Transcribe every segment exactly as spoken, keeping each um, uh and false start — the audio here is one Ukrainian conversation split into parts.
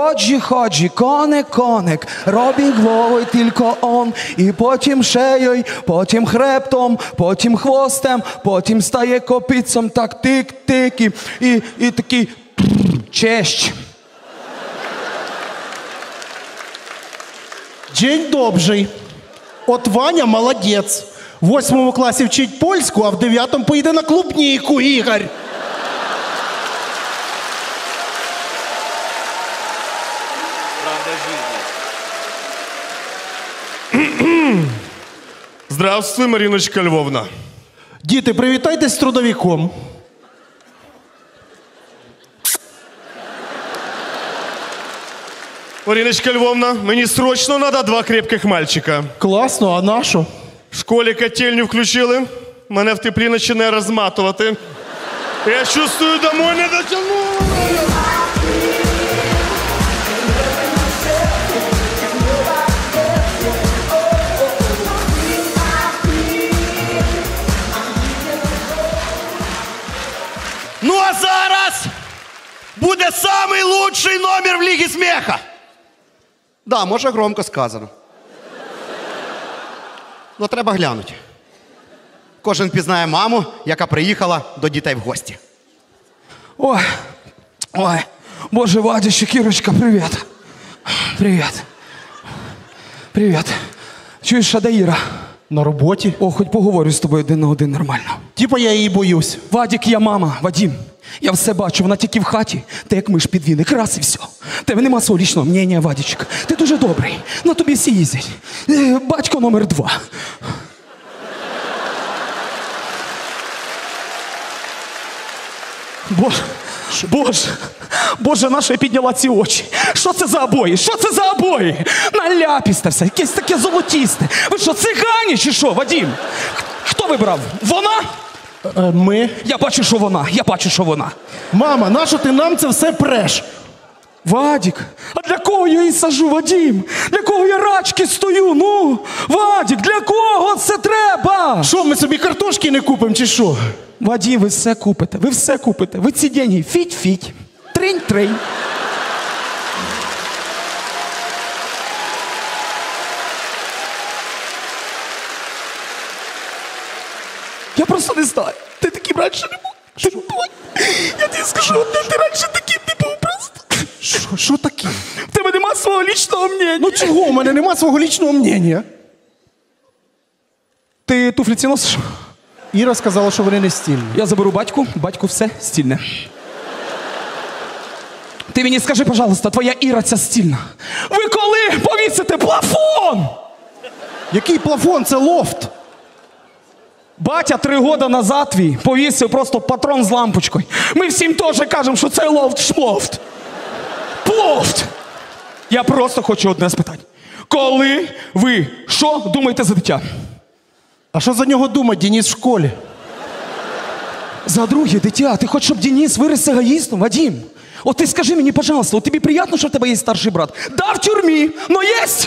ходжі, ходжі, коник, коник, робить головою тільки он, і потім шеєю, потім хребтом, потім хвостем, потім стає копицем, так тик-тик, і, і, і такий честь. День добрий. От Ваня молодець. В восьмому класі вчить польську, а в дев'ятому поїде на клубніку, Ігор. Здравствуй, Мариночка Львовна. Діти, привітайтесь з трудовиком. Мариночка Львовна, мені срочно треба два крепких мальчика. Класно, а на що? В школі котельню включили, мене в теплі починає розматувати. Я чувствую, домой не дотягну. Ну а зараз буде самий лучший номер в Лігі сміха. Да, може громко сказано. Ну треба глянути. Кожен пізнає маму, яка приїхала до дітей в гості. Ой, ой, боже, Вадя, Кірочка, привіт. Привіт. Привіт. Чуєш, а де Іра? На роботі. О, хоч поговорю з тобою один на один нормально. Типа я її боюсь. Вадік, я мама, Вадім. Я все бачу, вона тільки в хаті, ти як миш під віник, раз і все. Тебе нема свого лічного мнення, Вадічик. Ти дуже добрий, на тобі всі їздять. Е, Батько номер два. Боже, Боже, Боже, на що я підняла ці очі? Що це за обої? Що це за обої? Наляпісте все, якесь таке золотісте. Ви що, цигані чи що, Вадім? Хто вибрав? Вона? Е, ми? Я бачу, що вона, я бачу, що вона. Мама, нащо ти нам це все преш? Вадік, а для кого я її сажу, Вадім? Для кого я рачки стою? Ну, Вадік, для кого це треба? Що, ми собі картошки не купимо чи що? Вадім, ви все купите, ви все купите. Ви ці деньги фіть-фіть, тринь-тринь. Я просто не знаю. Ти таким раніше не був. Ти, я тобі скажу, одне, ти раніше таким не був просто. Що, що таке? В тебе нема свого лічного мнення. Ну чого, у мене нема свого лічного мнення. Ти туфлі ці носиш? Іра сказала, що вони не стільні. Я заберу батьку, батьку все стільне. Ти мені скажи, пожалуйста, твоя Іра ця стільна. Ви коли повісите плафон? Який плафон? Це лофт. Батя три роки назад твій повісив просто патрон з лампочкою. Ми всім теж кажемо, що це лофт-шлофт. Плофт! Я просто хочу одне спитати. Коли ви що думаєте за дитя? А що за нього думати, Денис в школі? За друге дитя. Ти хочеш, щоб Денис виріс егоїстом, Вадим? От ти скажи мені, пожалуйста, от тобі приємно, що в тебе є старший брат? Да, в тюрмі, но єсть!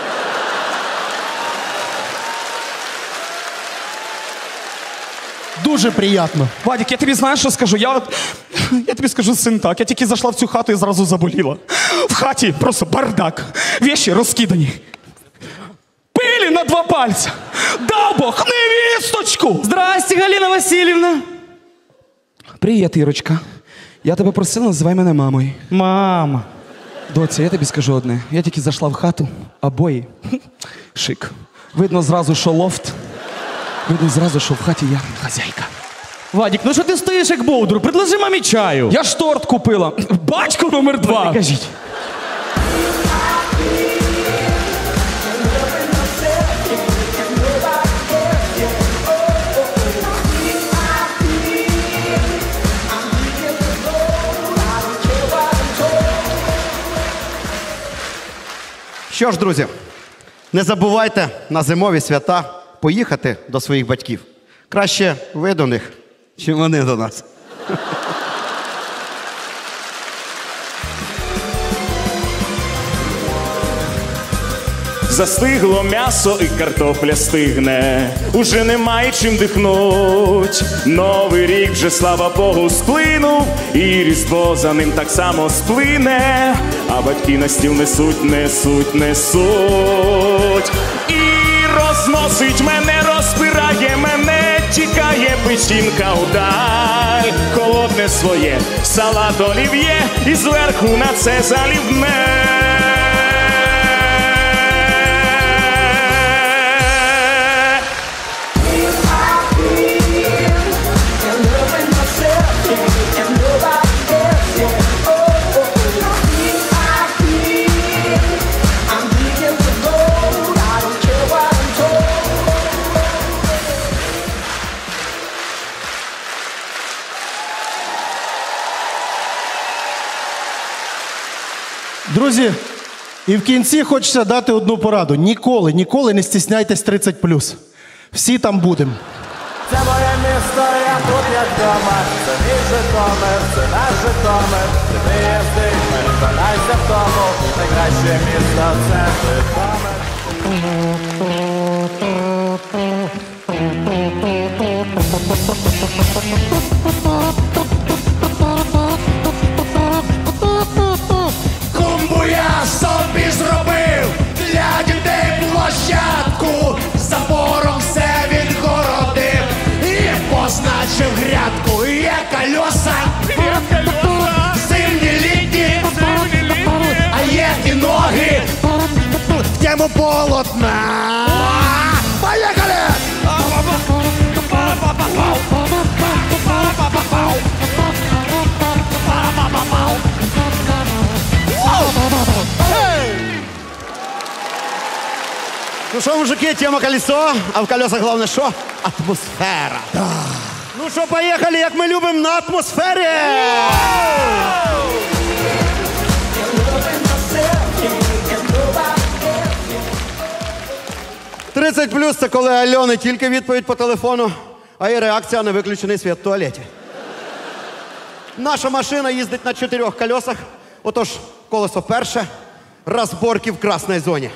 Дуже приємно. Вадик, я тобі знаєш, що скажу? Я, я тобі скажу, син, так. Я тільки зайшла в цю хату і зразу заболіла. В хаті просто бардак. Вещі розкидані. Пилі на два пальця. Дав Бог невісточку! Здрасте, Галина Васильівна. Привіт, Ірочка. Я тебе просила, називай мене мамою. Мама. Доця, я тобі скажу одне. Я тільки зайшла в хату, обої. Шик. Видно зразу, що лофт. Видно зразу, що в хаті я хазяйка. Вадик, ну що ти стоїш як бовдур? Предложи мамі чаю. Я ж торт купила. Батько номер два. Кажіть. Що ж, друзі, не забувайте на зимові свята поїхати до своїх батьків. Краще ви до них, чим вони до нас. Застигло м'ясо і картопля стигне, уже немає чим дихнуть. Новий рік вже, слава Богу, сплинув, і Різдво за ним так само сплине. А батьки на стіл несуть, несуть, несуть. І розносить мене, розпирає мене, тікає печінка удаль. Холодне своє, салат олів'є, і зверху на це залівне. Друзі, і в кінці хочеться дати одну пораду. Ніколи, ніколи не стісняйтесь тридцять плюс. Всі там будемо. Це моє місто, я тут як дома. Це мій Житомир, це наш Житомир. Ти виїзди, переконайся в тому. Найкраще місто – це Житомир. Клумбу я собі зробив для дітей площадку. Забором все відгородив і позначив грядку. Є колеса, зимні літні, а є і ноги в тему полотна. Поїхали! Ну що, мужики, тема колесо, а в колесах головне що? Атмосфера. Ну що, поїхали, як ми любимо на атмосфері! тридцять плюс це коли Альони тільки відповідь по телефону, а і реакція на виключений світ в туалеті. Наша машина їздить на чотирьох колесах, отож колесо перше, розборки в красній зоні.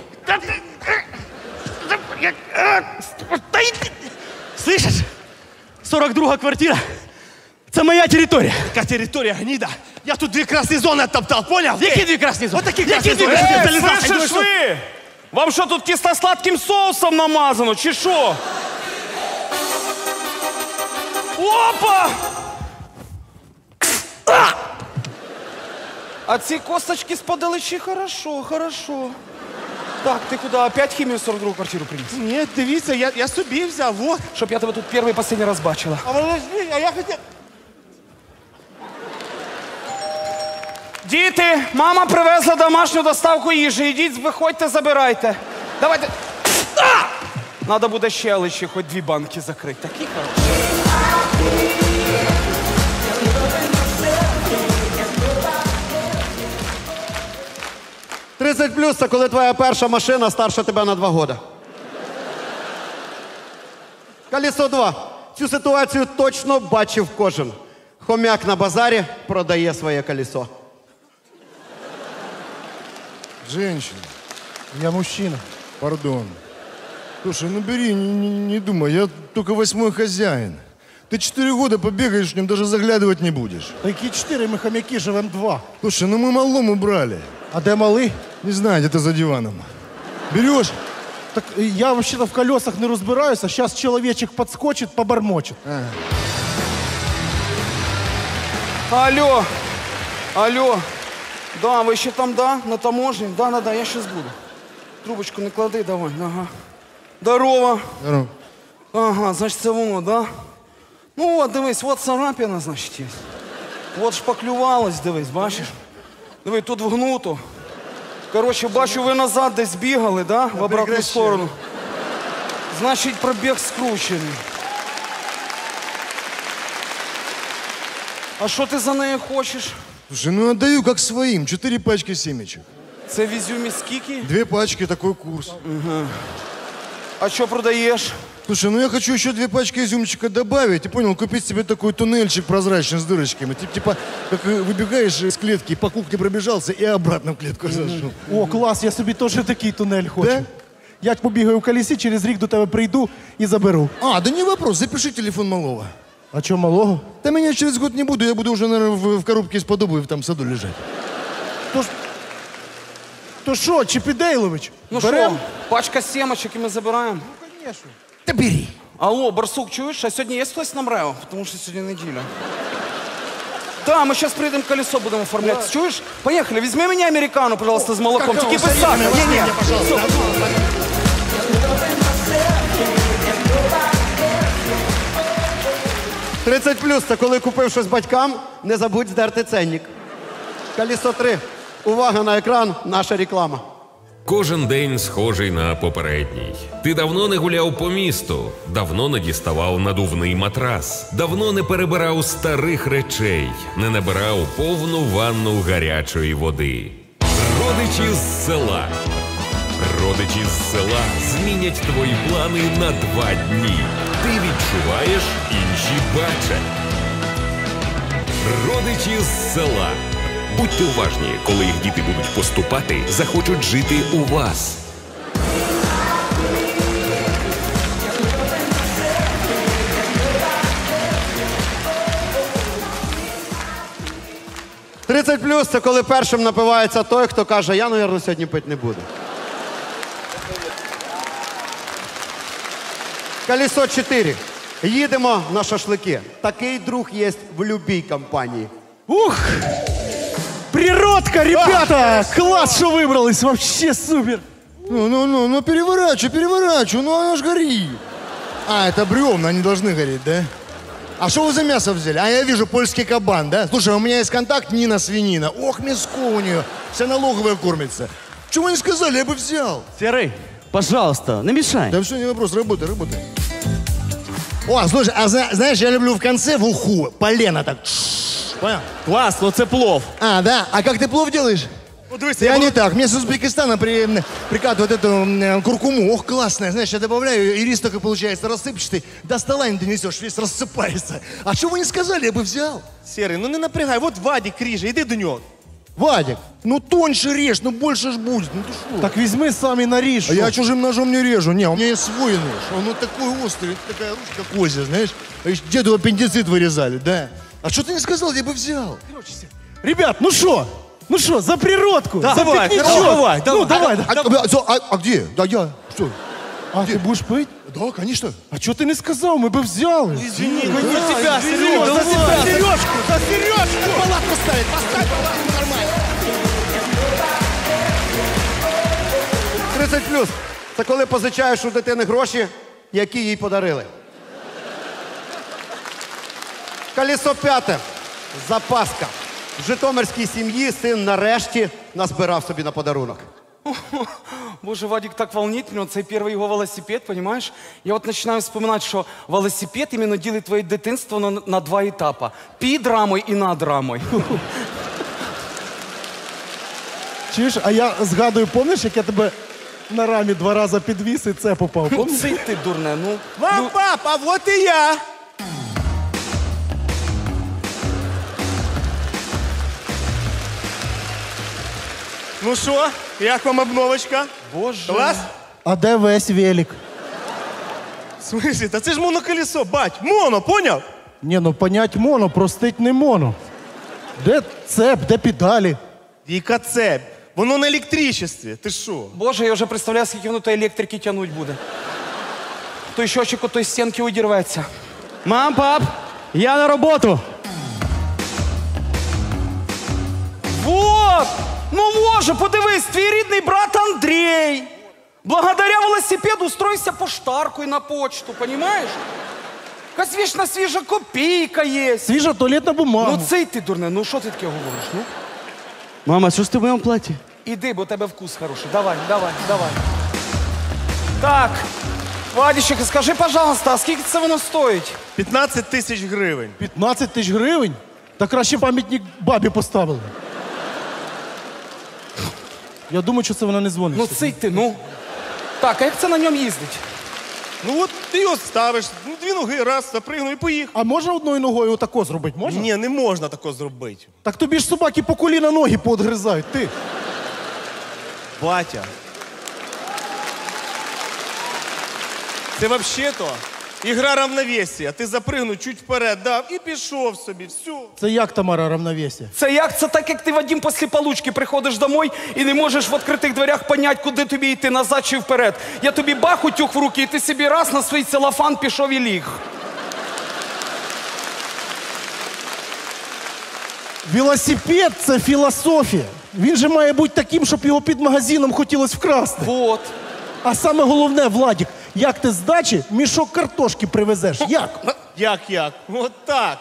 Слышиш? сорок друга квартира. Це моя територія. Яка територія, гніда? Я тут дві красні зони оттоптав, поняв? Які дві красні зони? Отакі красні зони. Ей, слышиш ви? Вам що тут кисло-сладким соусом намазано, чи що? Опа! А! А ці косточки з подалечі хорошо, хорошо. Так, ти куди, опять хімію в сорок другу квартиру приніс? Ні, дивіться, я, я собі взяв, вот. Щоб я тебе тут перший і останній раз бачила. А подожди, а я хотів... Діти, мама привезла домашню доставку їжі. Ідіть, виходьте, забирайте. Давайте. А! Надо буде ще лише хоч дві банки закрити. Такі хороші. тридцять плюс це коли твоя перша машина старша тебе на два роки. Колесо два. Цю ситуацію точно бачив кожен. Хомяк на базарі продає своє колесо. Женщина, Я мужчина. пардон. Слушай, ну бери, не, не, не думай, я только восьмой хозяин. Ты четыре года побегаешь в нем, даже заглядывать не будешь. Та які чотири, ми хомяки живемо два. Слушай, ну мы малому брали. А де малий? Не знаю, где-то за диваном. Берешь? Так я взагалі в колесах не розбираюся, зараз чоловічок підскочить, побормочить. Алло, алло. Да, ви ще там, да? На таможні? Да, да, да, я щас буду. Трубочку не клади, давай, ага. Здорово. Здорово. Ага, значить це воно, да? Ну от, дивись, от царапина, значить, є. От шпаклювалась, дивись, бачиш? Диви, тут вгнуто. Коротше, бачу, ви назад десь бігали, да? В обратну прекращай. сторону. Значить, пробіг скручений. А що ти за нею хочеш? Слушай, ну отдаю как своим. Четыре пачки семечек. Це в Ізюмі скільки? Две пачки, такой курс. А що продаєш? Слушай, ну я хочу еще две пачки изюмчика добавить. Ты понял, купить себе такой туннельчик прозрачный с дырочками. Тип- Типа, как э, выбегаешь из клетки, по кухне пробежался и обратно в клетку зашел. О, клас, я собі теж такий тунель хочу. Да? Я побігаю в колесі, через рік до тебе прийду і заберу. А, да не вопрос, запиши телефон малого. А чого малого? Да меня через год не буду, я буду уже, наверное, в, в коробке из-под обуви там в саду лежать. То ж... То що, Чіпідейлович? Ну берем? що, пачка сімочок і ми забираємо. Конечно. Да бери. Алло, Барсук, чуєш? А сьогодні є хтось на МРЕО? Тому що сьогодні неділя. Да, ми зараз прийдемо колесо будемо оформляти. Чуєш? Поїхали, візьми мені американу, пожалуйста, з молоком. Тільки без сахара. Ні, ні. тридцять плюс – це коли купив щось батькам, не забудь здерти ценник. Колесо три. Увага на екран, наша реклама. Кожен день схожий на попередній. Ти давно не гуляв по місту, давно не діставав надувний матрас, давно не перебирав старих речей, не набирав повну ванну гарячої води. Родичі з села. Родичі з села змінять твої плани на два дні. Ти відчуваєш, інші бачать. Родичі з села. Будьте уважні, коли їх діти будуть поступати, захочуть жити у вас. тридцять плюс – це коли першим напивається той, хто каже, я, мабуть, сьогодні пити не буду. Колесо чотири. Їдемо на шашлики. Такий друг є в будь-якій компанії. Ух! Природка, ребята! Класс, что выбрались! Вообще супер! Ну, ну, ну, ну, переворачивай, переворачивай, ну она ж горит. А, это бревна, они должны гореть, да? А что вы за мясо взяли? А я вижу польский кабан, да? Слушай, у меня есть контакт Нина Свинина. Ох, мяско у нее. Вся налоговая кормится. Чего не сказали, я бы взял. Серый, пожалуйста, не мешай. Да все, не вопрос, работай, работай. О, слушай, а зна- знаешь, я люблю в конце в уху полено так. Понял? Класно, це плов. А, да? А как ты плов делаешь? Ну, дивися, Я я не буду... так. Мне с Узбекистана при, прикатывают эту м, куркуму. Ох, классная. Знаешь, я добавляю, и рис такой получается рассыпчатый. До стола не донесешь, весь рассыпается. А что вы не сказали, я бы взял. Серий, ну не напрягай, от Вадик ріже, іди до нього. Вадик, ну тоньше режь, ну больше ж будет. Ну ты что? Так візьми сам і наріж. А я чужим ножом не режу. Не, у меня есть свой нож. Он вот такой острый, такая ручка козья, знаешь. А еще деду аппендицит вырезали, да. А что ты не сказал, я бы взял. Ребят, ну що? Ну що, за природку? Да, за давай, пикничок. давай, Ну, давай. давай. А, а, а, а где? Да я. Что? А ти будеш пити? Да, конечно. А чого ти не сказав? Ми би взяли. Извини, ну за тебя, Сереж, за себя, Сережку, за Сережку. Палатку ставить, поставь палатку нормально. тридцять плюс – це коли позичаєш у дитини гроші, які їй подарили. Колесо п'яте. Запаска. В житомирській сім'ї син нарешті назбирав собі на подарунок. Боже, Вадик так волнит меня, цей перший його велосипед, понимаешь? Я от починаю вспоминати, що велосипед іменно ділить твоє дитинство на, на два етапи. Під рамою і над рамою. Чуєш, а я згадую, пам'ятаєш, як я тебе на рамі два рази підвіз і це попав? Пам'ятаєш? Цей ти, дурне, ну. Вам, пап, а вот и я. Ну що, як вам обновочка? Боже. Клас? А де весь велик? В смысле? Та це ж моноколесо, бать. Моно, поняв? Ні, ну понять моно, простить не моно. Де цеп, де педалі? Віка це, воно на електричестві, ти що? Боже, я вже представляю, скільки воно тої електрики тягнуть буде. Той щочик от той стінки удірветься. Мам, пап, я на роботу. Вот! Ну може, подивись, твій рідний брат Андрій. Благодаря велосипеду устроївся поштаркою на почту, понімаєш? Якась вічна свіжа копійка є. Свіжа туалетна бумага. Ну цей ти, дурне, ну що ти таке говориш? Ну? Мама, що ж ти в моєму платі? Іди, бо у тебе вкус хороший. Давай, давай, давай. Так, Вадичек, скажи, пожалуйста, а скільки це воно стоїть? п'ятнадцять тисяч гривень. п'ятнадцять тисяч гривень? Та краще пам'ятник бабі поставили. Я думаю, що це вона не дзвонить. Ну цей ти, ну. Так, а як це на ньому їздить? Ну от ти його ставиш, ну дві ноги, раз, запригнув і поїхав. А можна одною ногою отако зробити? Можна? Ні, не можна тако зробити. Так тобі ж собаки по коліна ноги поодгризають, ти. Батя. Це взагалі-то ігра равновесія. Ти запригнув чуть вперед, дав і пішов собі, все. Це як, Тамара, равновесие? Це як? Це так, як ти, Вадим, після получки приходиш домой і не можеш в відкритих дверях понять, куди тобі йти, назад чи вперед. Я тобі бах утюг в руки, і ти собі раз на свій целофан пішов і ліг. Велосипед – це філософія. Він же має бути таким, щоб його під магазином хотілося вкрасти. Вот. А саме головне, Владик, як ти з дачі мішок картошки привезеш? Як? Як-як? От так.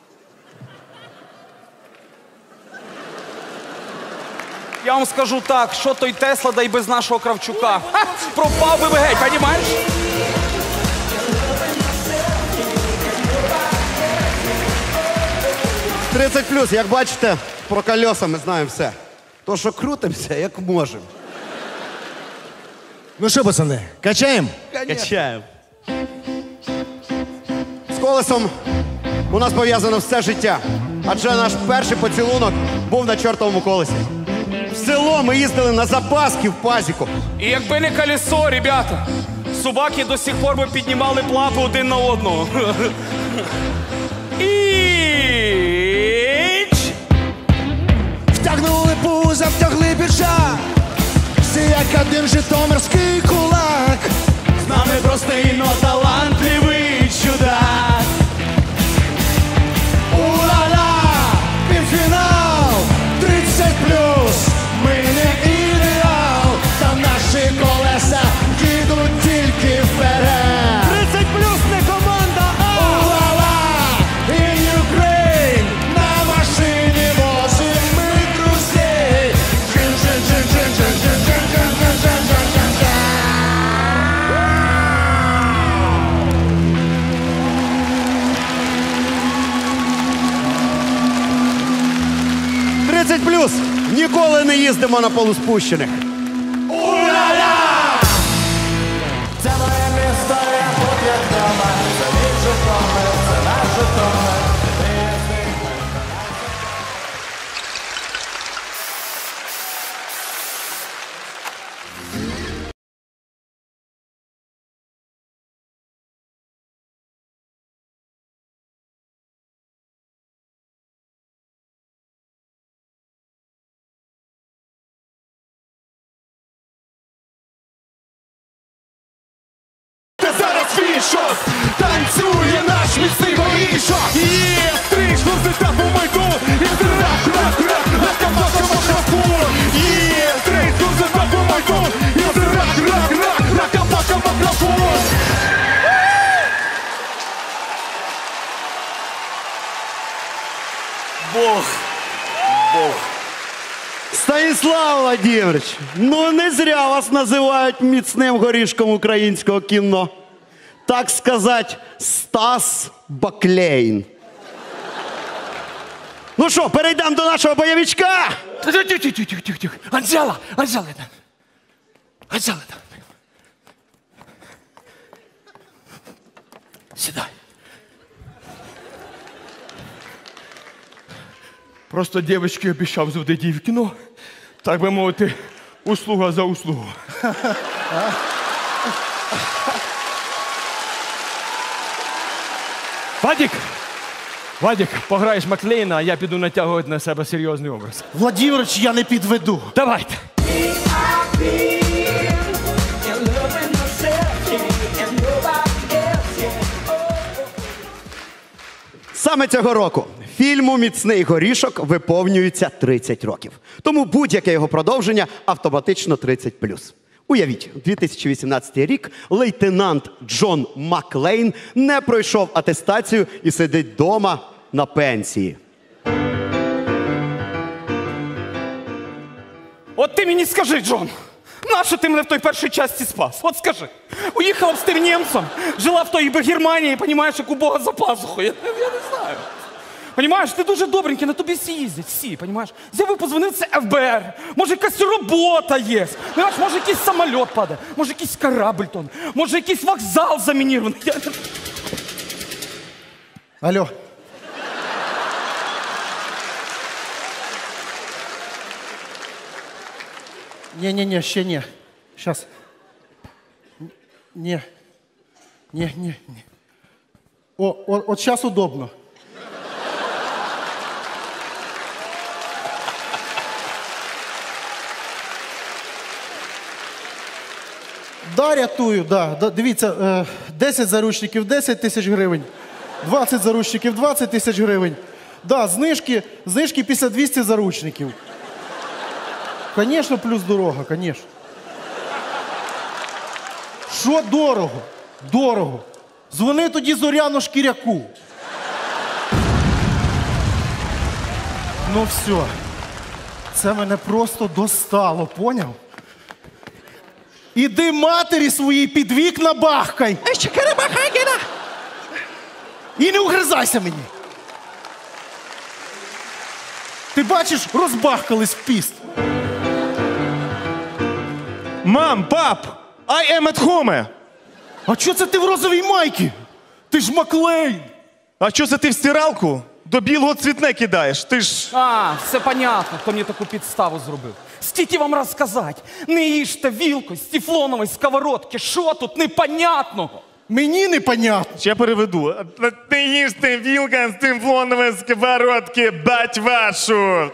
Я вам скажу так, що той Тесла, да й без нашого Кравчука. Ха! Пропав би ви геть, понімаєш? тридцять плюс, як бачите, про колеса ми знаємо все. То, що крутимося, як можемо. Ну що, пацани, качаємо? Качаємо. З колесом у нас пов'язано все життя. Адже наш перший поцілунок був на чортовому колесі. В село ми їздили на запаски в пазіку. І якби не колесо, ребята, собаки до сих пор би піднімали плату один на одного. Іч! Втягнули пузо, втягли біжа. Всі як один житомирський кулак. З нами простий, но талантливий чудак. У-ла-ла, півфінал, тридцять плюс. Ми не ідеал, та наші колеса їдуть тільки вперед. тридцять плюс не команда, а у-ла-ла, in Ukraine. На машині возим ми друзей. тридцять плюс. Ніколи не їздимо на полуспущених. У-ла-ла! Це моє місто, я тут як дома. Це мій Житомир, це наш Житомир. Зараз фішок, танцює наш міцний горішок. Є, стриж, лузита по майку, і рак, рак, рак, рак, рак, рак, є, стриж, лузита по майку, і рак, рак, рак, рак, рак, рак. Бог. Бог. Станіслав Владимирович, ну не зря вас називають міцним горішком українського кіно. Так сказать, Стас Баклейн. Ну що, перейдемо до нашого бойовичка? Тихо-тихо-тихо-тихо. Анжела, Анжела, это. Анжела, это. Сідай. Просто дівчинки обіцяв зводити її в кіно. Так би мовити, услуга за услугу. Вадик! Вадик, пограєш Маклейна, а я піду натягувати на себе серйозний образ. Владимирович, я не підведу. Давайте. Саме цього року фільму «Міцний горішок» виповнюється тридцять років. Тому будь-яке його продовження автоматично тридцять плюс. Уявіть, дві тисячі вісімнадцятий рік лейтенант Джон Маклейн не пройшов атестацію і сидить вдома на пенсії. От ти мені скажи, Джон, нащо ти мене в той першій часті спас? От скажи. Уїхала б з тим німцем, жила в той би Германії, понімаєш, як у Бога за пазухою. Я, я не знаю. Понімаєш, ти дуже добренький, на тобі всі їздять, всі, понімаєш? Взяв і позвонив, це еф бе ер. Може, якась робота є. Понімаєш, може, якийсь самоліт падає, може, якийсь корабль тоне, може, якийсь вокзал замінірований. Я... Алло. Не-не-не, ще не. Сейчас. Не. Ні, ні, ні. О, о от зараз удобно. Да, рятую, да. да. Дивіться, е, десять заручників, десять тисяч гривень. двадцять заручників, двадцять тисяч гривень. Да, знижки, знижки після двісті заручників. Звісно, плюс дорога, звісно. Що дорого? Дорого. Дзвони тоді Зоряну Шкіряку. Ну все. Це мене просто достало, поняв? Іди матері своїй під вікна бахкай. І не угризайся мені. Ти бачиш, розбахкались в піст. Мам, пап, I am at home. А чого це ти в розовій майці? Ти ж Маклейн. А чого це ти в стиралку до білого цвітне кидаєш? Ти ж... А, все понятно, хто мені таку підставу зробив. Стільки вам розказати. Не їжте вілкою з тефлонової сковородки. Що тут непонятного? Мені непонятно. Ще переведу. Ти їжте вілка з тефлонової сковородки, бать вашу.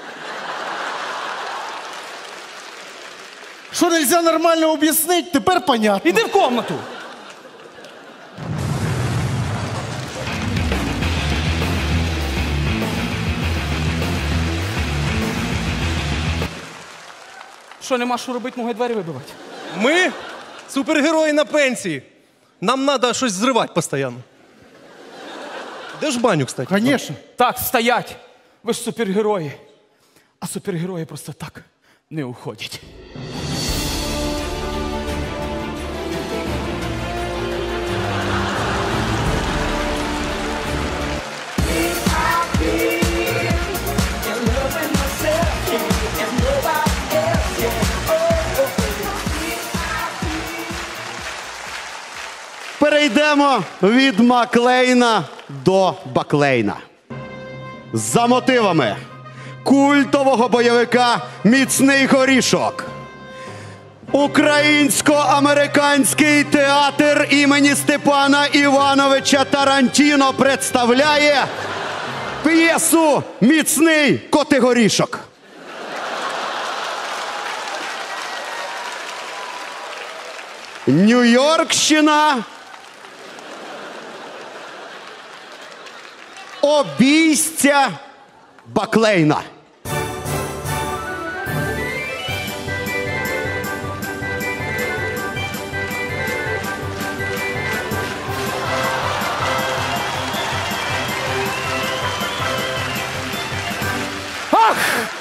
Що нельзя нормально об'яснити, тепер понятно. Іди в комнату. Що, нема що робити, могли двері вибивати? Ми супергерої на пенсії. Нам треба щось зривати постійно. Де ж баню, кстати? Конечно. Так, стоять. Ви ж супергерої. А супергерої просто так не уходять. Перейдемо від Маклейна до Баклейна. За мотивами культового бойовика «Міцний горішок» Українсько-американський театр імені Степана Івановича Тарантіно представляє п'єсу «Міцний котигорішок». Нью-Йоркщина. Обійстя Баклейна. Ах!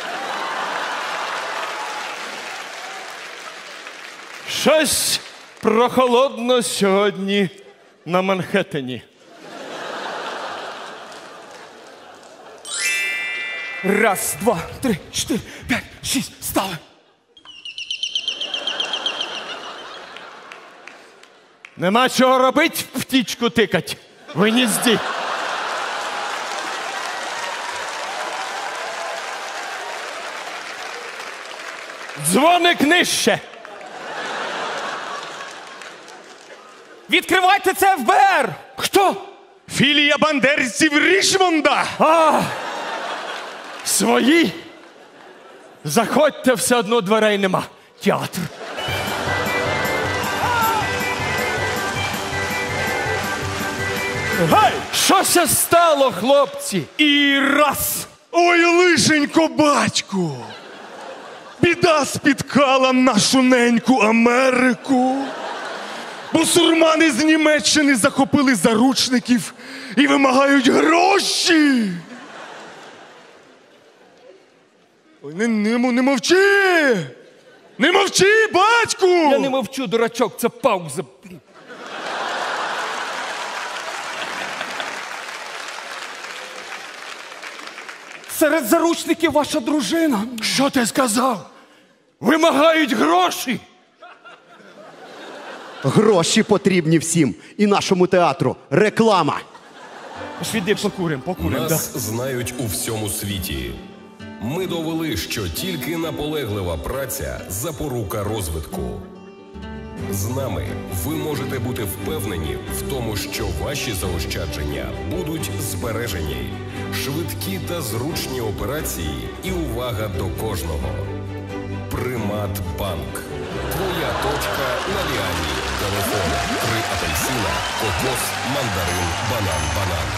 Щось прохолодно сьогодні на Манхеттені. Раз, два, три, чотири, п'ять, шість, встали. Нема чого робити, птічку тикать в гнізді. Дзвоник нижче. Відкривайте, це еф бе ер! Хто? Філія бандерівців Рішмонда. А, свої? Заходьте, все одно дверей нема. Театр. Гей! Що це стало, хлопці? І раз. Ой, лишенько, батьку. Біда спіткала нашу неньку Америку. Бусурмани з Німеччини захопили заручників і вимагають гроші. Ой, не, не, не мовчи! Не мовчи, батьку! Я не мовчу, дурачок, це пауза. Серед заручників ваша дружина. Що ти сказав? Вимагають гроші? Гроші потрібні всім. І нашому театру. Реклама. Піди покурим, покурим. Нас Да. знають у всьому світі. Ми довели, що тільки наполеглива праця – запорука розвитку. З нами ви можете бути впевнені в тому, що ваші заощадження будуть збережені. Швидкі та зручні операції і увага до кожного. Примат-банк. Твоя точка на Ліані. Телефон три апельсина, кокос, мандарин, банан, банан.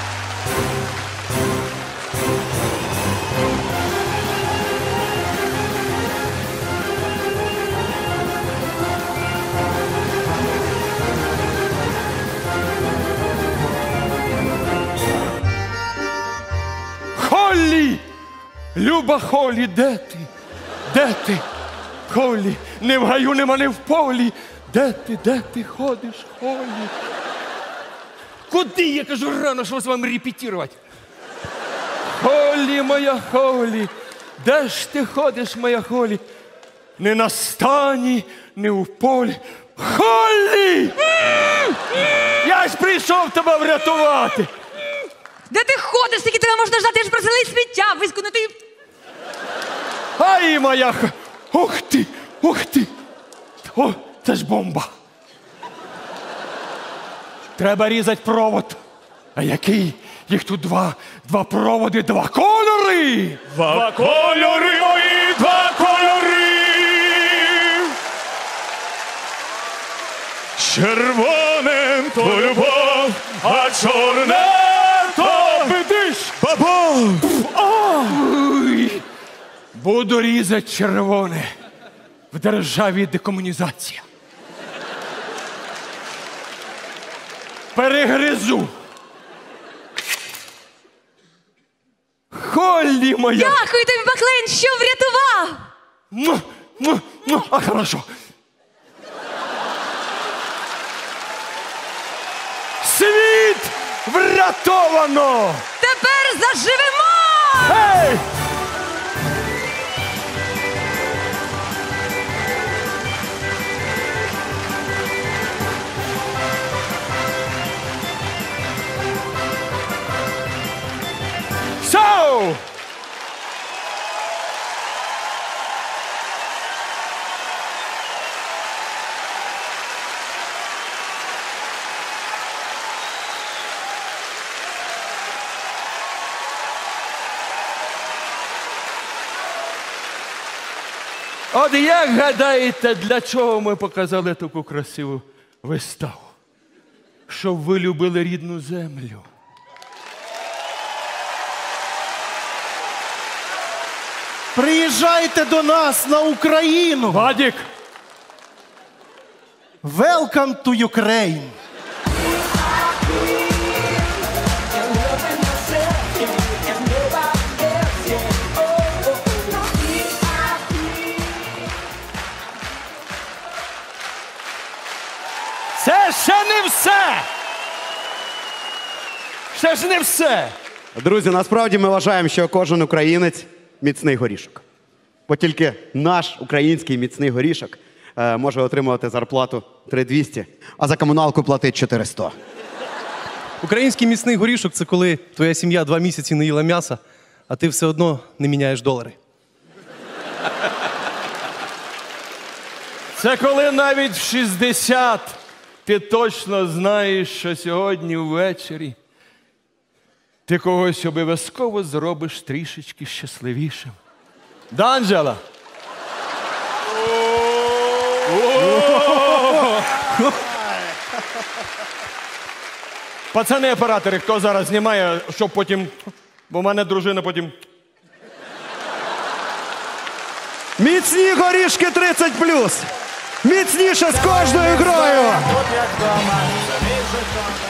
Холлі! Люба Холлі, де ти? Де ти? Холлі, не в гаю, нема, не в полі. Де ти, де ти ходиш, Холлі? Куди, я кажу, рано, що з вами репетирувати? Холлі, моя Холлі, де ж ти ходиш, моя Холлі? Не на стані, не в полі. Холлі! Я ж прийшов тебе врятувати. Де ти ходиш? Скільки тебе можна ждати? Я ж просила і сміття вискунути. Ай, моя х... Ух ти, ух ти. О, це ж бомба. Треба різати провод. А який? Їх тут два. Два проводи, два кольори. Два кольори, ой, два кольори. Червоне то любов, а чорне то Видиш? баба. Ой. Буду різати червоне. В державі декомунізація. Перегризу. Холлі моя. Дякую тобі, Баклейн, що врятував. Му, му, му. А, хорошо. Світ врятовано! Тепер заживемо! Ей! So! От як гадаєте, для чого ми показали таку красиву виставу? Щоб ви любили рідну землю. Приїжджайте до нас на Україну. Вадік! Welcome to Ukraine. Це ще не все! Ще ж не все! Друзі, насправді ми вважаємо, що кожен українець міцний горішок. Бо тільки наш український міцний горішок е, може отримувати зарплату три тисячі двісті, а за комуналку платить чотириста. Український міцний горішок – це коли твоя сім'я два місяці не їла м'яса, а ти все одно не міняєш долари. Це коли навіть в шістдесят ти точно знаєш, що сьогодні ввечері ти когось обов'язково зробиш трішечки щасливішим. Да, Анжела? Пацани оператори, хто зараз знімає, щоб потім... Бо в мене дружина потім... Міцні горішки тридцять плюс! Міцніше з кожною грою! Тут як дома, це мій Житомир.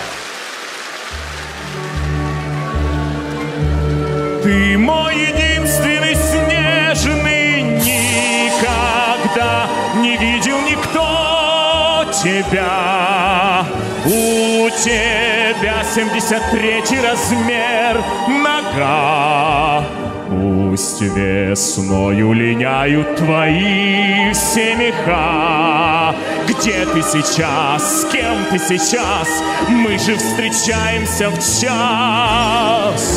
Ты мой единственный снежный, никогда не видел никто тебя. У тебя семьдесят третий размер нога. Пусть весною линяют твои все меха. Где ты сейчас, с кем ты сейчас? Мы же встречаемся в час.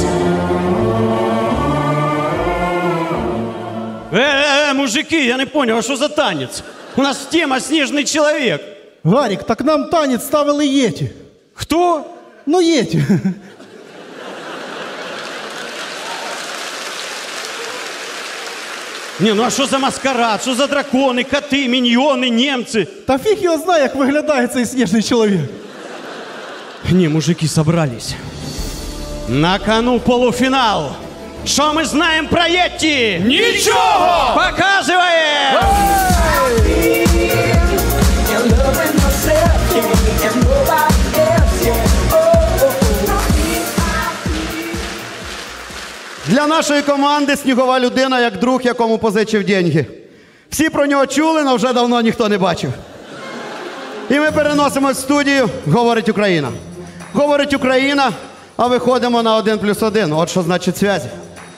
Е, мужики, я не поняв, а що за танець? У нас тема «Снежный человек». Гарік, так нам танець ставили Єті. Хто? Ну, Єті. Ні, ну а що за маскарад? Що за дракони, коти, міньйони, німці? Та фіг його знає, як виглядає цей сніжний чоловік. Не, мужики собрались. На кону полуфинал. Что мы знаем про Йети? Ничего! Показываем! Для нашої команди снігова людина як друг, якому позичив деньги. Всі про нього чули, але вже давно ніхто не бачив. І ми переносимось в студію «Говорить Україна». Говорить Україна, а виходимо на один плюс один. От що значить зв'язі.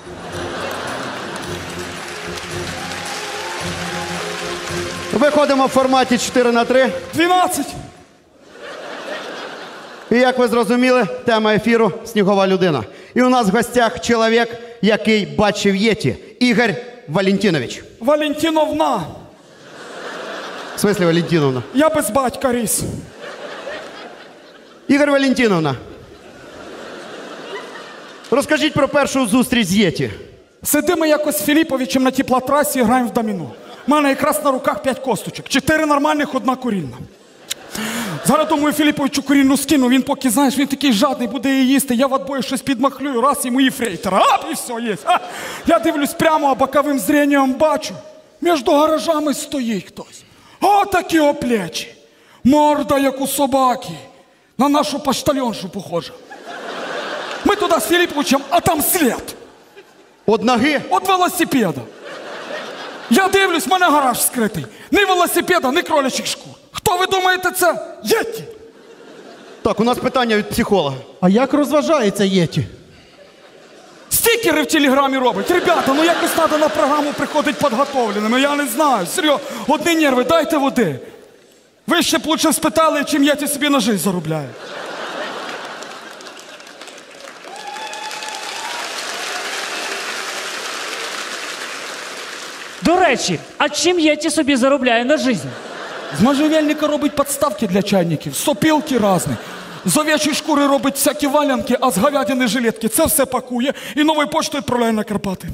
Виходимо в форматі чотири на три. дванадцять. І як ви зрозуміли, тема ефіру «Снігова людина». І у нас в гостях чоловік, який бачив Єті. Ігор Валентинович. Валентиновна. В смислі Валентиновна? Я без батька ріс. Ігор Валентиновна, розкажіть про першу зустріч з Єті. Сидимо якось з Філіповичем на теплотрасі і граємо в доміно. У мене якраз на руках п'ять косточок. Чотири нормальних, одна курільна. Зараз, думаю, Філіповичу курільну скину. Він поки, знаєш, він такий жадний, буде її їсти. Я в отбої щось підмахлюю, раз йому і фрейтера. Ап, і все, є. А, я дивлюсь прямо, а боковим зренням бачу. Між гаражами стоїть хтось. О, такі оплечі. Морда, як у собаки. На нашу поштальоншу похожа. Ми туди з Філіповичем, а там слід. От ноги? От велосипеда. Я дивлюсь, в мене гараж скритий. Ні велосипеда, ні кролячих шкур. Хто ви думаєте це? Єті. Так, у нас питання від психолога. А як розважається Єті? Стікери в телеграмі робить. Ребята, ну якось треба на програму приходити підготовленими. Я не знаю. Серйозно, одні нерви, дайте води. Ви ще б лучше спитали, чим Єті собі на життя заробляє. До речі, а чим Єті собі заробляє на життя? З можжевельника робить підставки для чайників, сопілки різні. З овечої шкури робить всякі валянки, а з говядини жилетки. Це все пакує і новою поштою відправляє на Карпати.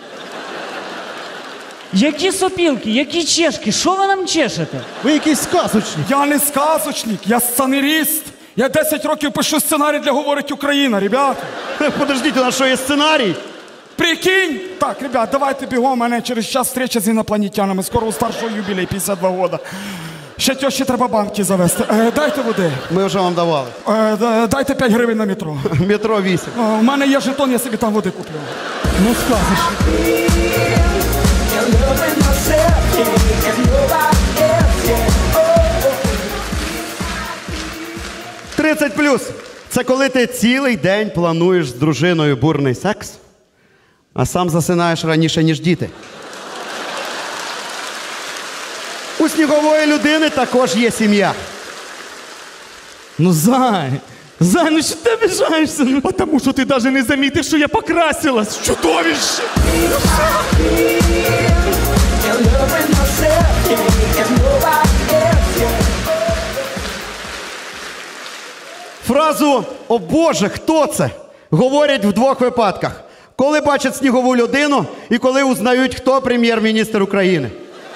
Які сопілки, які чешки, що ви нам чешете? Ви якийсь сказочник. Я не сказочник, я сценаріст. Я десять років пишу сценарій для «Говорить Україна», ребята. Подождіть, у нас що є сценарій? Прикинь? Так, ребят, давайте бігом, у мене через час встреча з інопланетянами. Скоро у старшого юбілей, п'ятдесят два роки. Ще тьоші треба банки завести. Е, дайте води. Ми вже вам давали. Е, дайте п'ять гривень на метро. Метро вісім. Е, у мене є жетон, я собі там води куплю. Ну, сказочник. тридцять плюс. Це коли ти цілий день плануєш з дружиною бурний секс, а сам засинаєш раніше, ніж діти. У снігової людини також є сім'я. Ну, Зай, Зай, ну що ти обіжаєшся? Ну, тому що ти навіть не замітив, що я покрасилась. Чудовище! Фразу «О Боже, хто це?» говорять в двох випадках. Коли бачать снігову людину і коли узнають, хто прем'єр-міністр України.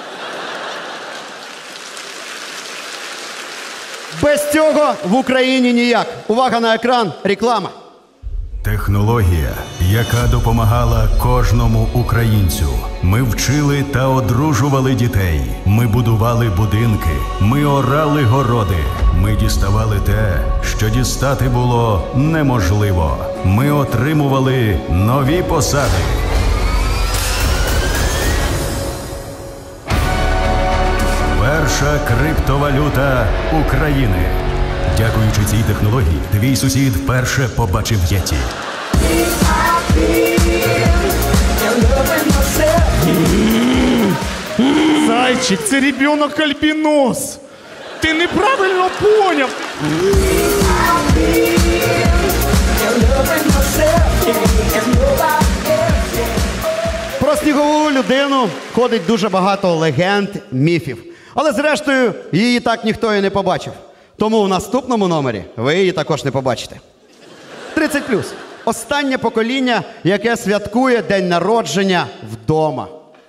Без цього в Україні ніяк. Увага на екран, реклама. Технологія, яка допомагала кожному українцю. Ми вчили та одружували дітей. Ми будували будинки. Ми орали городи. Ми діставали те, що дістати було неможливо. Ми отримували нові посади. Перша криптовалюта України. Дякуючи цій технології, твій сусід вперше побачив Єті. Зайчик, це ребенок альбінос. Ти неправильно поняв. Про снігову людину ходить дуже багато легенд, міфів. Але зрештою, її так ніхто і не побачив. Тому в наступному номері ви її також не побачите. тридцять плюс. Останнє покоління, яке святкує день народження вдома.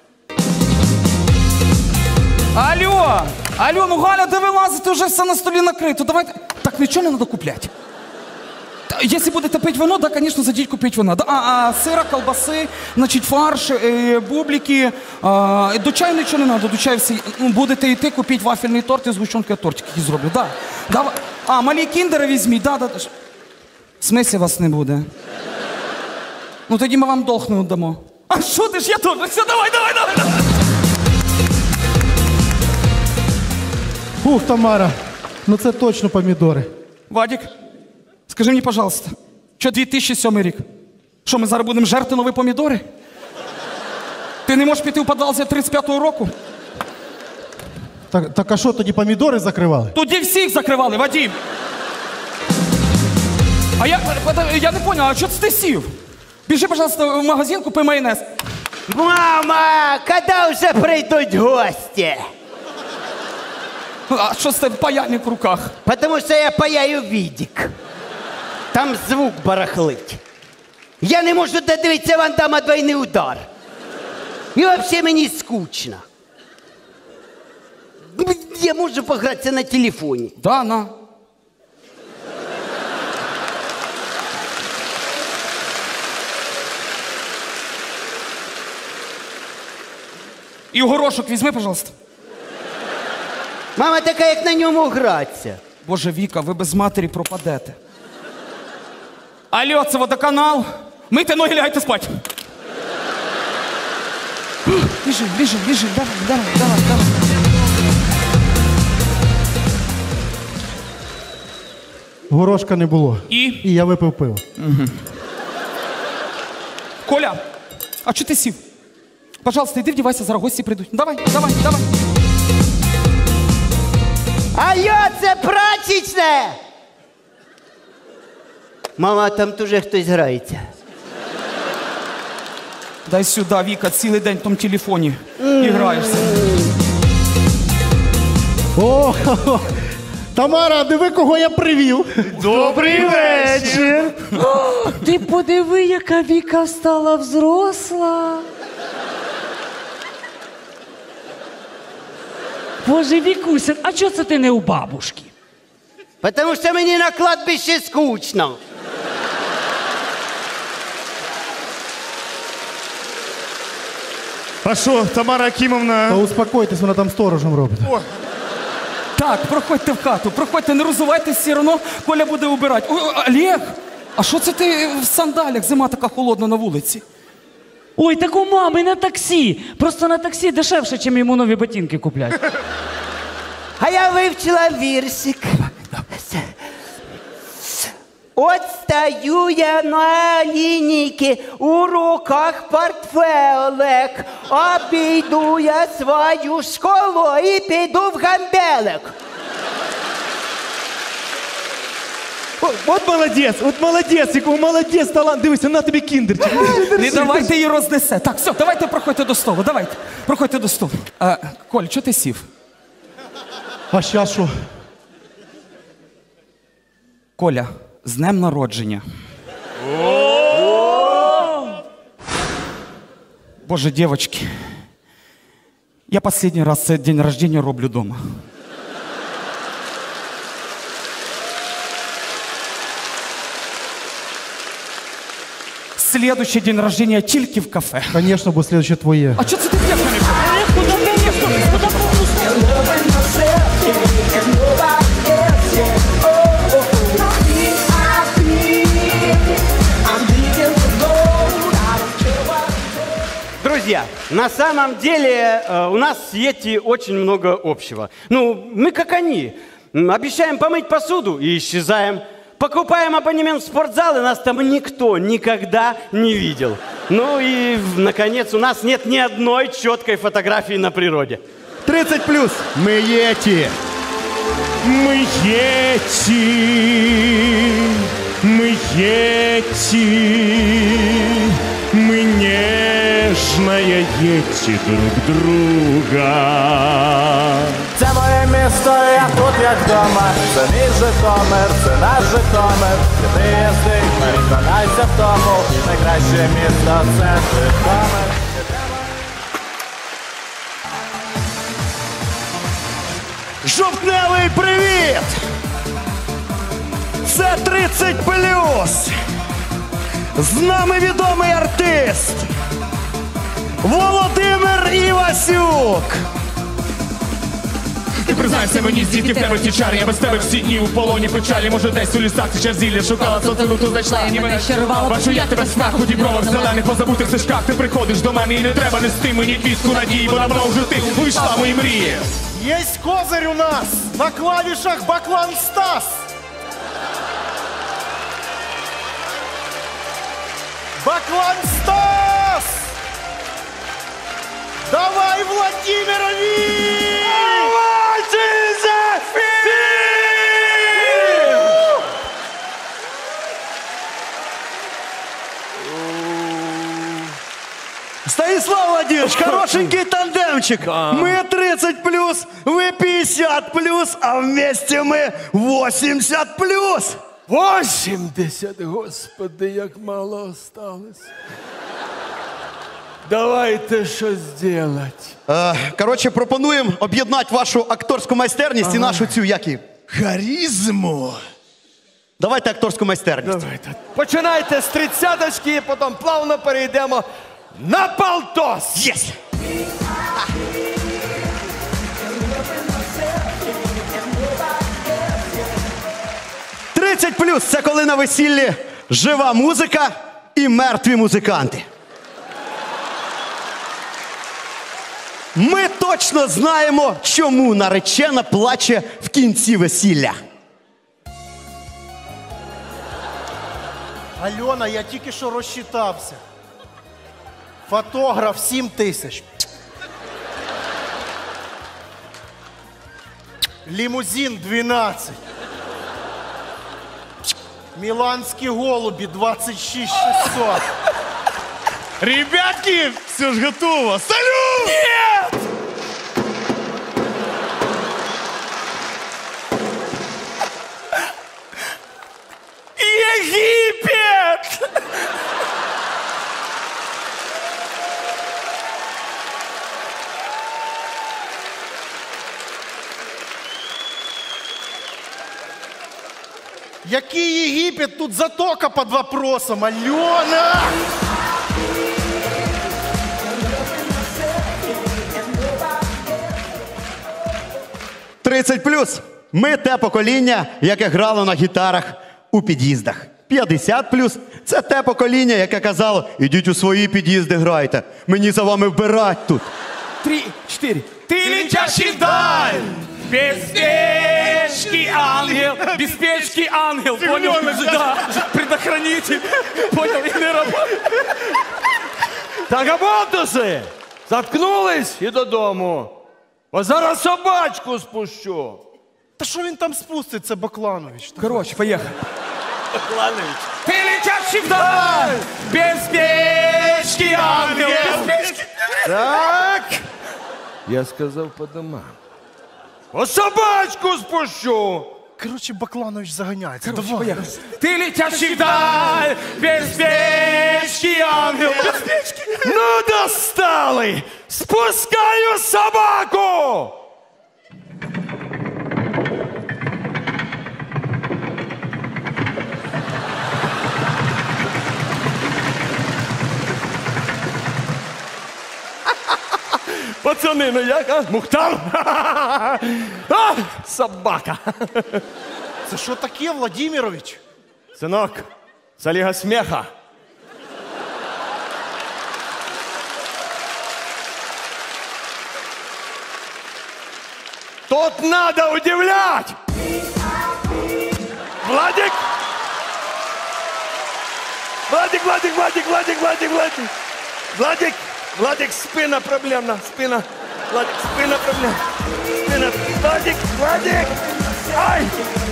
Алло! Алло, ну Галя, де ви лазите? Уже все на столі накрито. Давайте. Так нічого не треба купляти. Та, якщо будете пити вино, да, звісно, зайдіть купіть вино. Да, а, а сира, колбаси, значить, фарш, е, бублики. А, до чаю нічого не треба, до чаю всі. Ну, будете йти, купіть вафельний торт і згущенки тортики, які зроблю. Да. Да. А, малі кіндери візьміть, да, да. В смислі вас не буде? Ну тоді ми вам долг не віддамо. А що ти ж, я теж. Все, давай, давай, давай, давай. Фух, Тамара, ну це точно помідори. Вадик, скажи мені, пожалуйста, що дві тисячі сьомий рік? Що, ми зараз будемо жерти нові помідори? Ти не можеш піти в підвал з тридцять п'ятого року? Так, так а що, тоді помідори закривали? Тоді всіх закривали, Вадим. А я, я не понял, а що це ти сів? Біжи, пожалуйста, в магазин, купи майонез. Мама, коли вже прийдуть гості? А що з тебе паяльник в руках? Тому що я паяю відик. Там звук барахлить. Я не можу додивитися Ван Дамма «Двойний удар». І взагалі мені скучно. Я можу погратися на телефоні. Да, на. І горошок візьми, пожалуйста. Мама така, як на ньому гратися. Боже, Віка, ви без матері пропадете. Алло, це водоканал. Мийте ноги, лягайте спать. Біжи, біжи, біжи, давай, давай, давай, давай. Горошка не було. І? І я випив пиво. Угу. Коля, а чого ти сів? Пожалуйста, йди вдівайся, зараз гості прийдуть. Давай, давай, давай. Алло, це прачечне! Мама, там теж хтось грається. Дай сюди, Віка, цілий день в тому телефоні і граєшся. О, Тамара, диви, кого я привів. Добрий вечір. О, ти подиви, яка Віка стала взросла. Боже, Вікуся, а чого це ти не у бабушки? Тому що мені на кладбищі скучно. А що, Тамара Акімовна? Та успокойтесь, вона там сторожем робить. О. Так, проходьте в хату, проходьте, не розувайтесь, все одно Коля буде убирати. Ой, Олег, а що це ти в сандалях? Зима така холодна на вулиці. Ой, так у мами на таксі. Просто на таксі дешевше, чим йому нові ботинки куплять. А я вивчила віршик. От стою я на лінійці, у руках портфелек. Обійду я свою школу і піду в гамбелек. О, от молодець, от молодець, якого молодець, талант. Дивися, на тобі кіндерчик. Не давайте її рознесе. Так, все, давайте проходьте до столу, давайте. Проходьте до столу. А, Коль, чого ти сів? А щас що? Коля, з днем народження. Боже, дівчатки, я останній раз цей день рождения роблю дома. Следующий день рождения тільки в кафе. Звісно, бо слідче твоє. А чого це ти п'єш мене? Друзья, на самом деле э, у нас с Йети очень много общего. Ну, мы как они. Обещаем помыть посуду и исчезаем. Покупаем абонемент в спортзал, и нас там никто никогда не видел. Ну и, наконец, у нас нет ни одной четкой фотографии на природе. тридцать плюс. Ми Єті. Ми Єті. Ми Єті. Мы нежная Єті друг друга. місто, я тут як вдома. Це мій Житомир, це наш Житомир. Ти язик, переконайся в тому. Найкраще місто – це Житомир. Жовтневий привіт! Це тридцять плюс! З нами відомий артист Володимир Івасюк! Ти признайся мені, звідки в тебе ті чари. Я без тебе всі дні у полоні печалі. Може десь у лісах ти ще зілля шукала, соцелуту знайшла. І мене щарувала. Бачу я тебе в снах у дібровах зелених, позабутих стежках. Ти приходиш до мене і не треба нести мені квітку надії, бо давно вже ти вийшла в мої мрії. Єсть козир у нас! На клавішах Баклан Стас! Баклан Стас! Давай, Владимирові! Станислав Владимирович, хорошенький тандемчик. Мы тридцать плюс, вы пятьдесят плюс, а вместе мы восемьдесят плюс. восемьдесят, господи, як мало осталось. Давайте щось делать. Е, коротше, пропонуємо об'єднати вашу акторську майстерність Ага. і нашу цю, як і, харизму. Давайте акторську майстерність. Давайте. Починайте з тридцяточки, потім плавно перейдемо на полтос. Єс! тридцять плюс – це коли на весіллі жива музика і мертві музиканти. Ми точно знаємо, чому наречена плаче в кінці весілля. Альона, я тільки що розчитався. Фотограф сім тисяч. Лімузин дванадцять. Міланські голубі двадцять шість шістсот. Ребятки, все ж готово. Салют! Нет! Єгипет! Який Єгипет? Тут затока під вопросом, Альона! тридцять плюс. Ми те покоління, яке грало на гітарах у під'їздах. п'ятдесят плюс – це те покоління, яке казало, ідіть у свої під'їзди грайте, мені за вами вбирать тут. Три, чотири. Ты летящий вдаль, беспечный ангел, беспечный ангел, понял? Да, предохранитель, понял, и не работает. Так, оболтуси! Заткнулись і додому. О, зараз собачку спущу. Та що він там спустить, це Бакланович? Короче, поїхали. Бакланович. Ты летящий вдаль, беспечный ангел, беспечный... Так. Я сказав по домам. О, собачку спущу. Короче, Бакланович заганяється. Короче, Давай. поїхали. Ты летящий вдаль, беспечный ангел, беспечный... Ну, достали! Спускаю собаку! Пацани, ну як, а? Мухтар? А, собака. Це що таке, Владимирович? Синок, це ліга сміха. Тут надо удивлять! Владик! Владик, Владик, Владик, Владик, Владик, Владик! Владик, Владик, спина проблемна, спина. Владик, спина проблемна. Спина. Владик, Владик! Ай!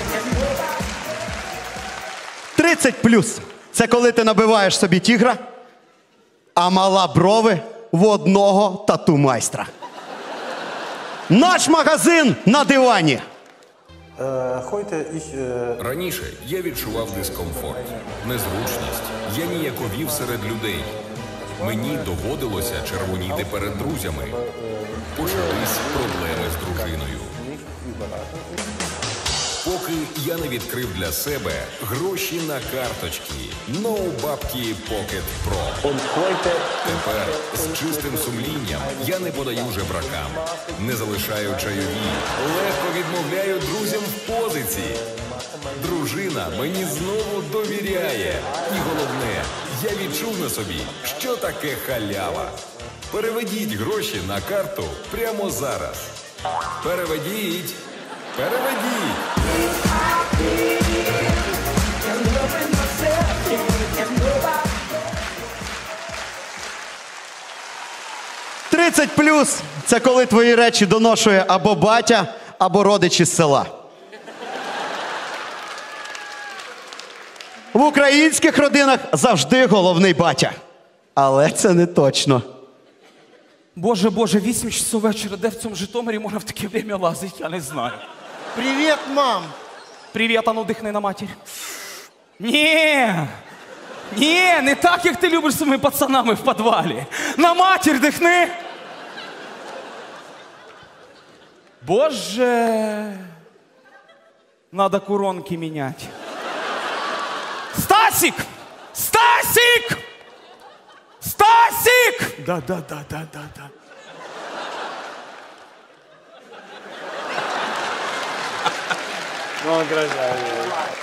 тридцять плюс – це коли ти набиваєш собі тігра, а мала брови в одного тату-майстра. Наш магазин на дивані. Раніше я відчував дискомфорт, незручність. Я ніяковів серед людей. Мені доводилося червоніти перед друзями. Почались проблеми з дружиною. Поки я не відкрив для себе гроші на карточки No Бабки Pocket Pro. Тепер з чистим сумлінням я не подаю жебракам, не залишаю чайові, легко відмовляю друзям в позиці. Дружина мені знову довіряє. І головне, я відчув на собі, що таке халява. Переведіть гроші на карту прямо зараз. Переведіть! Переведіть! тридцять плюс – це коли твої речі доношує або батя, або родичі з села. В українських родинах завжди головний батя. Але це не точно. Боже, Боже, вісім часов вечора, де в цьому Житомирі можна в таке время лазити, я не знаю. Привіт, мам! Привіт, а ну дихни на матір. Ні! Ні, не так, як ти любиш з своїми пацанами в підвалі. На матір дихни! Боже! Надо куронки міняти. Стасик! Стасик! Стасик! Да, да, да, да, да, да. Ну, красавец.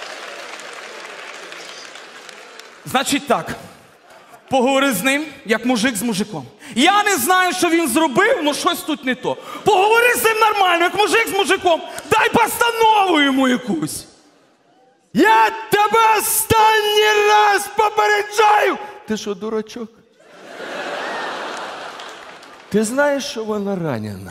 Значить так, поговори з ним, як мужик з мужиком. Я не знаю, що він зробив, але щось тут не то. Поговори з ним нормально, як мужик з мужиком. Дай постанову йому якусь. Я тебе останній раз попереджаю! Ти що, дурачок? Ти знаєш, що вона ранена?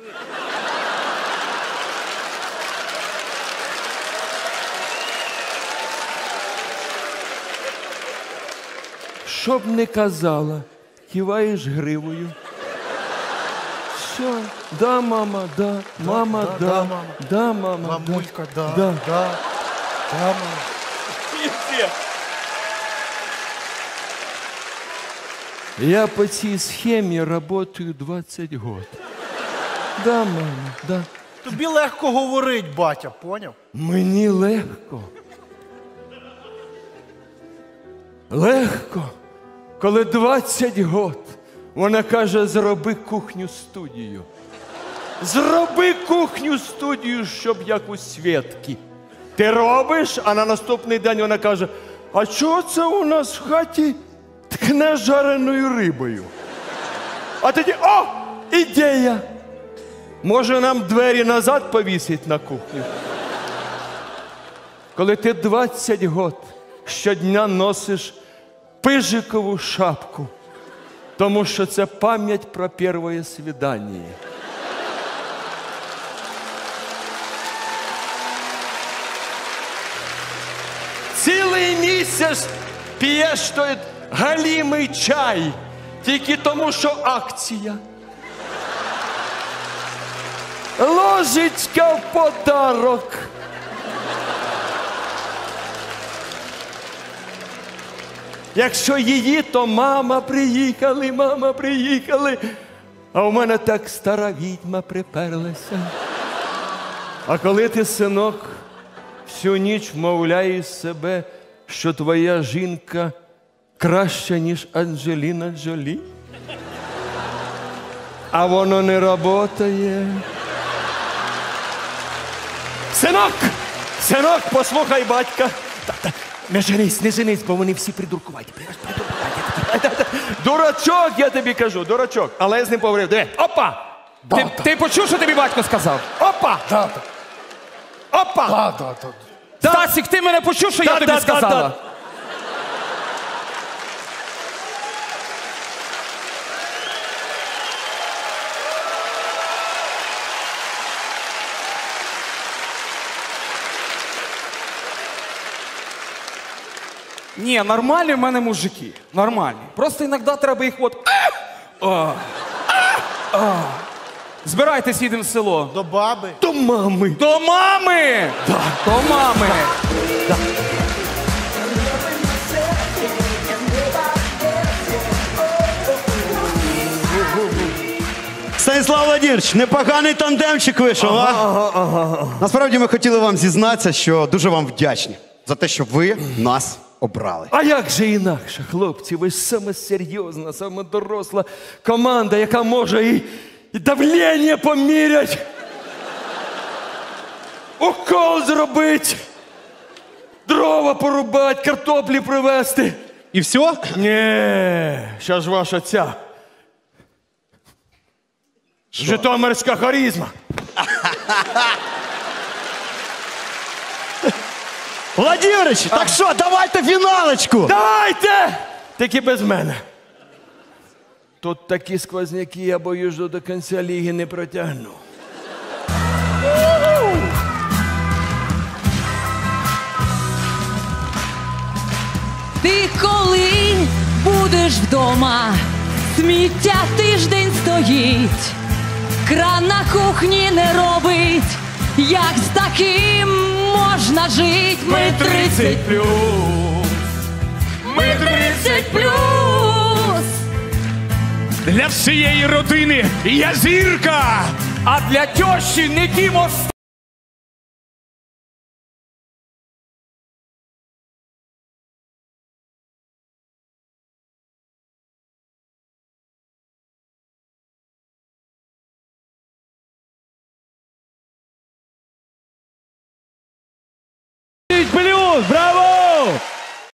Щоб не казала, киваєш гривою. Все, да, мама, да, мама, да, да, мама, да, мама, Мамулька, да, да, да, да, мама. Я по цій схемі працюю двадцять років. Да, мама, да. Тобі легко говорить, батя, поняв? Мені легко. Легко, коли двадцять років вона каже, зроби кухню-студію. Зроби кухню-студію, щоб як у Свєтки. Ти робиш, а на наступний день вона каже, а чого це у нас в хаті ткне жареною рибою? А тоді, о, ідея! Може нам двері назад повісить на кухню? Коли ти двадцять років щодня носиш пижикову шапку, тому що це пам'ять про перше свідання. Цілий місяць п'єш той галімий чай, тільки тому, що акція. Ложечка в подарок. Якщо її, то мама приїхали, мама приїхали. А у мене так стара відьма приперлася. А коли ти, синок, всю ніч вмовляєш себе, що твоя жінка краща, ніж Анджеліна Джолі, а воно не працює. Синок! Синок, послухай батька. Не женись, не женись, бо вони всі придуркуваті. Дурачок, я тобі кажу, дурачок. Але я з ним поговорив. Диви, опа! Ти, ти почув, що тобі батько сказав? Опа! Да, Опа! да, да, да. Стасік, ти мене почув, що я Да, тобі да, да, сказала? да. Ні, нормальні в мене мужики. Нормальні. Просто іноді треба їх от... А! А! Збирайтесь, їдемо в село. До баби. До мами. До мами! Да. До мами! Да. Станіслав Владимирович, непоганий тандемчик вийшов, а? Ага, ага, ага. Насправді ми хотіли вам зізнатися, що дуже вам вдячні за те, що ви нас обрали. А як же інакше, хлопці, ви саме серйозна, саме доросла команда, яка може і, і давлення помірять, укол зробити, дрова порубати, картоплі привезти. І все? Ні, ще ж ваша ця житомирська харизма. Владимирович, так що, давайте фіналочку! Давайте! Тільки без мене. Тут такі сквозняки, я боюсь, що до кінця ліги не протягну. Ти коли будеш вдома, сміття тиждень стоїть, кран на кухні не робить, як з таким можна жить? Ми тридцять плюс, ми тридцять плюс. Для всієї родини я зірка, А для тещі не ті мости.